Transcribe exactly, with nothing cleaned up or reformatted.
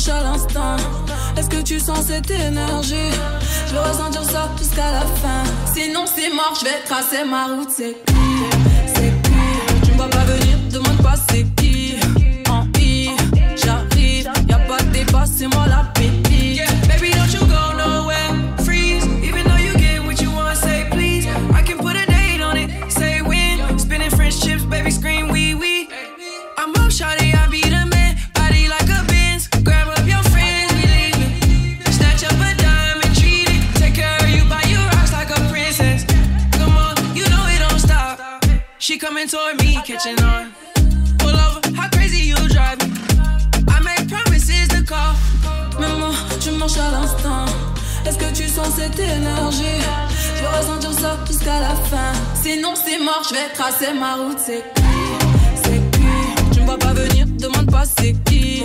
marches à l'instant. Est-ce que tu sens cette énergie? Je veux ressentir ça jusqu'à la fin. Sinon c'est mort, je vais tracer ma route. C'est qui? C'est qui? Tu me vois pas venir, demande pas c'est qui. En I, j'arrive, y'a pas de débat, c'est moi la pépite. Yeah, baby don't you go nowhere, freeze. Even though you get what you want, say please. I can put a date on it, say when. Spinning French chips, baby scream wee wee. I'm up shawty, I be the man. Body like a Benz, grab up your friends, we leaving. Snatch up a dime and treat it. Take care of you, buy you rocks like a princess. Come on, you know it don't stop. She coming toward me, catching on. Pull over, how crazy you drive me. I make promises to call. Maman, tu marches à l'instant. Est-ce que tu sens cette énergie? Je veux ressentir ça jusqu'à la fin. Sinon c'est mort, je vais tracer ma route. C'est qui? C'est qui? Tu me vois pas venir, demande pas c'est qui.